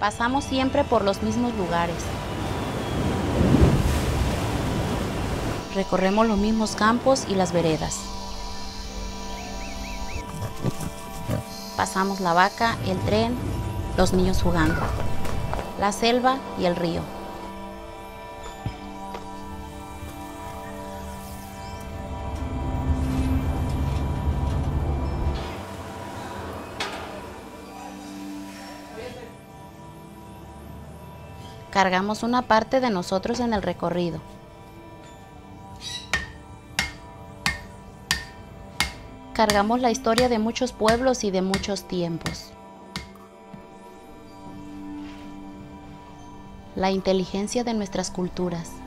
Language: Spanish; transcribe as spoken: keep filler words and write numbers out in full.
Pasamos siempre por los mismos lugares. Recorremos los mismos campos y las veredas. Pasamos la vaca, el tren, los niños jugando, la selva y el río. Cargamos una parte de nosotros en el recorrido. Cargamos la historia de muchos pueblos y de muchos tiempos. La inteligencia de nuestras culturas.